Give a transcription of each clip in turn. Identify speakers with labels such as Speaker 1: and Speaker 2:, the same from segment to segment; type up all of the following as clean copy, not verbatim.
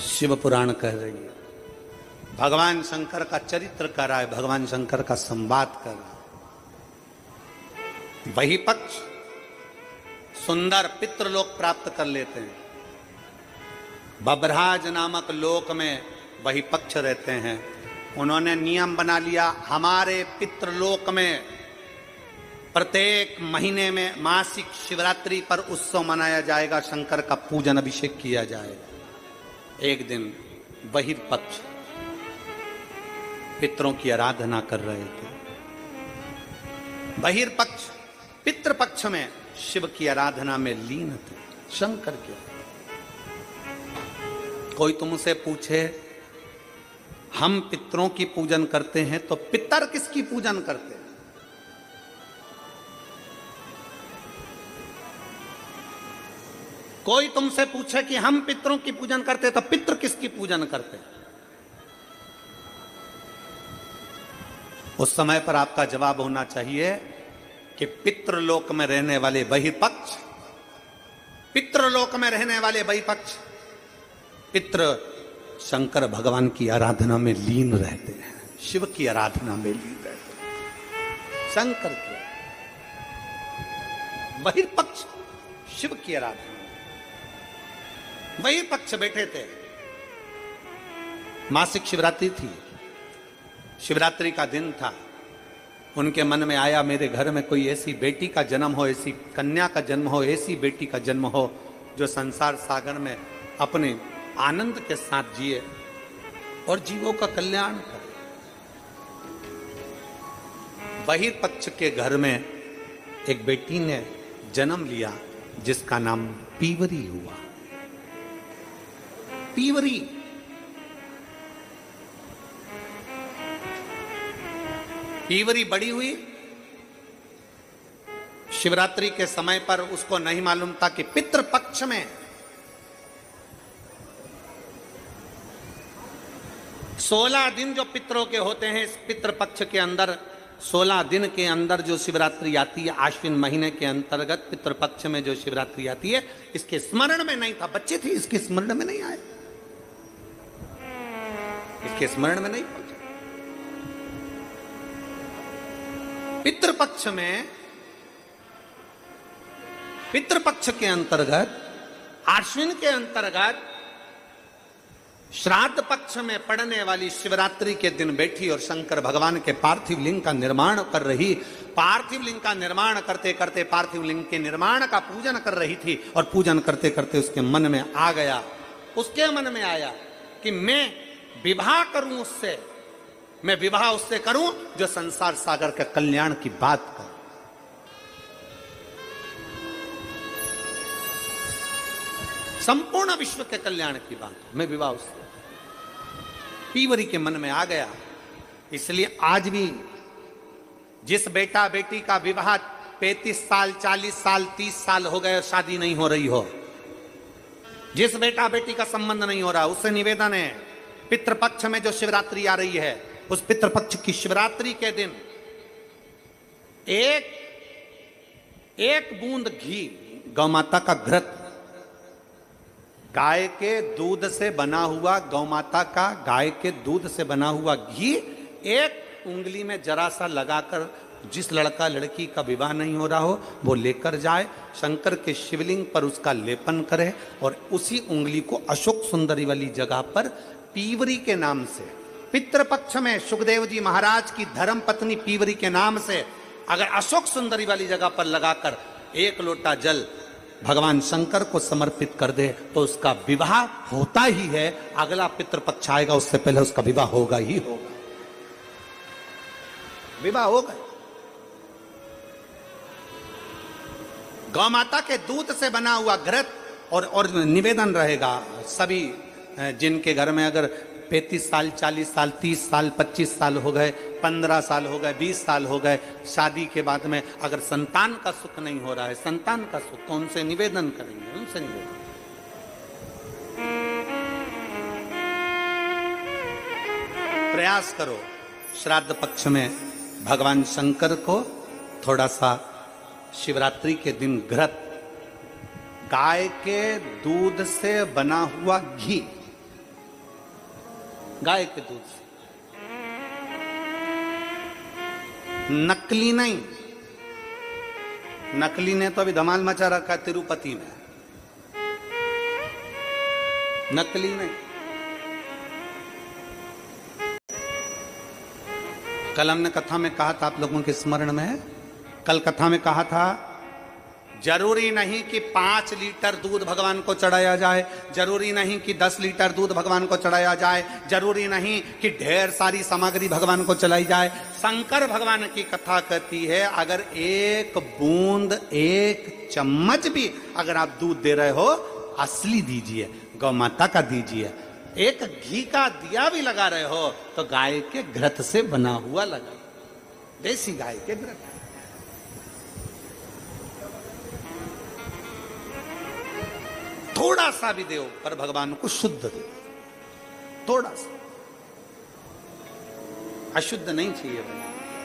Speaker 1: शिव पुराण कह रही है, भगवान शंकर का चरित्र कर रहा है, भगवान शंकर का संवाद कर रहा है। वही पक्ष सुंदर पितृलोक प्राप्त कर लेते हैं। बभराज नामक लोक में वही पक्ष रहते हैं। उन्होंने नियम बना लिया, हमारे पितृलोक में प्रत्येक महीने में मासिक शिवरात्रि पर उत्सव मनाया जाएगा, शंकर का पूजन अभिषेक किया जाएगा। एक दिन बहिर्पक्ष पितरों की आराधना कर रहे थे। बहिर्पक्ष पितृपक्ष में शिव की आराधना में लीन थे, शंकर के। कोई तुमसे पूछे हम पितरों की पूजन करते हैं तो पितर किसकी पूजन करते हैं? कोई तुमसे पूछे कि हम पितरों की पूजन करते हैं तो पितृ किसकी पूजन करते हैं? उस समय पर आपका जवाब होना चाहिए कि पितृलोक में रहने वाले बहिर्पक्ष, पितृलोक में रहने वाले बहिर्पक्ष पितृ शंकर भगवान की आराधना में लीन रहते हैं, शिव की आराधना में लीन रहते हैं। शंकर की बहिर्पक्ष शिव की आराधना, बहिर्पक्ष बैठे थे। मासिक शिवरात्रि थी, शिवरात्रि का दिन था। उनके मन में आया मेरे घर में कोई ऐसी बेटी का जन्म हो, ऐसी कन्या का जन्म हो, ऐसी बेटी का जन्म हो जो संसार सागर में अपने आनंद के साथ जिए और जीवों का कल्याण करे। बहिर्पक्ष के घर में एक बेटी ने जन्म लिया जिसका नाम पीवरी हुआ। पीवरी पीवरी बड़ी हुई। शिवरात्रि के समय पर उसको नहीं मालूम था कि पितृपक्ष में 16 दिन जो पितरों के होते हैं, इस पितृपक्ष के अंदर 16 दिन के अंदर जो शिवरात्रि आती है, आश्विन महीने के अंतर्गत पितृपक्ष में जो शिवरात्रि आती है, इसके स्मरण में नहीं था। बच्चे थे, इसके स्मरण में नहीं आए, इसके स्मरण में नहीं पहुंचे। पितृपक्ष में, पितृपक्ष के अंतर्गत, आश्विन के अंतर्गत श्राद्ध पक्ष में पड़ने वाली शिवरात्रि के दिन बैठी और शंकर भगवान के पार्थिव लिंग का निर्माण कर रही। पार्थिव लिंग का निर्माण करते करते पार्थिव लिंग के निर्माण का पूजन कर रही थी और पूजन करते करते उसके मन में आ गया, उसके मन में आया कि मैं विवाह करूं उससे, मैं विवाह उससे करूं जो संसार सागर के कल्याण की बात करे। संपूर्ण विश्व के कल्याण की बात, मैं विवाह उससे। पीवरी के मन में आ गया। इसलिए आज भी जिस बेटा बेटी का विवाह 35 साल, 40 साल, 30 साल हो गए और शादी नहीं हो रही हो, जिस बेटा बेटी का संबंध नहीं हो रहा, उससे निवेदन है, पितृपक्ष में जो शिवरात्रि आ रही है, उस पितृपक्ष की शिवरात्रि के दिन एक बूंद घी, गौमाता का घृत, गाय के दूध से बना हुआ, गौमाता का गाय के दूध से बना हुआ घी एक उंगली में जरा सा लगाकर, जिस लड़का लड़की का विवाह नहीं हो रहा हो वो लेकर जाए, शंकर के शिवलिंग पर उसका लेपन करे और उसी उंगली को अशोक सुंदरी वाली जगह पर पीवरी के नाम से, पितृपक्ष में सुखदेव जी महाराज की धर्म पत्नी पीवरी के नाम से अगर अशोक सुंदरी वाली जगह पर लगाकर एक लोटा जल भगवान शंकर को समर्पित कर दे तो उसका विवाह होता ही है। अगला पितृपक्ष आएगा उससे पहले उसका विवाह होगा ही होगा, विवाह होगा। गौमाता के दूध से बना हुआ घृत और निवेदन रहेगा सभी जिनके घर में अगर 35 साल, 40 साल, 30 साल, 25 साल हो गए, 15 साल हो गए, 20 साल हो गए, शादी के बाद में अगर संतान का सुख नहीं हो रहा है, संतान का सुख, तो उनसे निवेदन करेंगे, उनसे निवेदन। प्रयास करो श्राद्ध पक्ष में भगवान शंकर को थोड़ा सा शिवरात्रि के दिन घृत, गाय के दूध से बना हुआ घी गाय के दूध से, नकली नहीं। नकली ने तो अभी धमाल मचा रखा है तिरुपति में, नकली नहीं। कल हमने कथा में कहा था, आप लोगों के स्मरण में है, कल कथा में कहा था जरूरी नहीं कि 5 लीटर दूध भगवान को चढ़ाया जाए, जरूरी नहीं कि 10 लीटर दूध भगवान को चढ़ाया जाए, जरूरी नहीं कि ढेर सारी सामग्री भगवान को चलाई जाए। शंकर भगवान की कथा कहती है अगर 1 बूंद 1 चम्मच भी अगर आप दूध दे रहे हो, असली दीजिए, गौ माता का दीजिए। एक घी का दिया भी लगा रहे हो तो गाय के घृत से बना हुआ लगा, देसी गाय के घृत। थोड़ा सा भी दो पर भगवान को शुद्ध दो, थोड़ा सा, अशुद्ध नहीं चाहिए बना।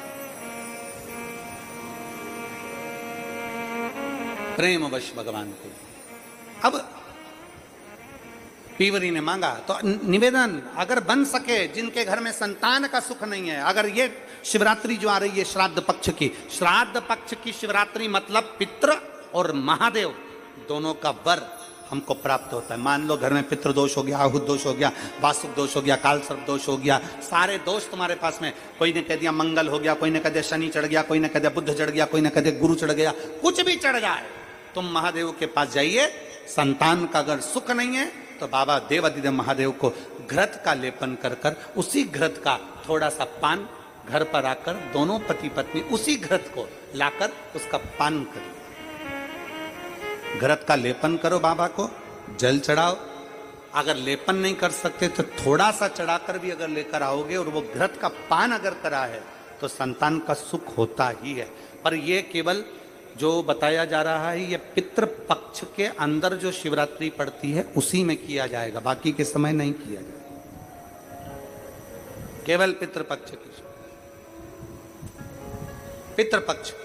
Speaker 1: प्रेमवश भगवान को। अब पीवरी ने मांगा तो निवेदन, अगर बन सके, जिनके घर में संतान का सुख नहीं है, अगर ये शिवरात्रि जो आ रही है श्राद्ध पक्ष की शिवरात्रि मतलब पितृ और महादेव दोनों का वर हमको प्राप्त होता है। मान लो घर में पितृदोष हो गया, आहुत दोष हो गया, वासुक दोष हो गया, काल सर्प दोष हो गया, सारे दोष तुम्हारे पास में, कोई ने कह दिया मंगल हो गया, कोई ने कह दिया शनि चढ़ गया, कोई ने कह दिया बुध चढ़ गया, कोई ने कह दिया गुरु चढ़ गया, कुछ भी चढ़ जाए, तुम महादेव के पास जाइए। संतान का अगर सुख नहीं है तो बाबा देवादिदेव महादेव को घृत का लेपन कर कर, उसी घृत का थोड़ा सा पान घर पर आकर दोनों पति पत्नी उसी घृत को लाकर उसका पान करो, घृत का लेपन करो, बाबा को जल चढ़ाओ। अगर लेपन नहीं कर सकते तो थोड़ा सा चढ़ाकर भी अगर लेकर आओगे और वो घृत का पान अगर करा है तो संतान का सुख होता ही है। पर ये केवल जो बताया जा रहा है ये पितृ पक्ष के अंदर जो शिवरात्रि पड़ती है उसी में किया जाएगा, बाकी के समय नहीं किया जाएगा, केवल पितृपक्ष की, पितृपक्ष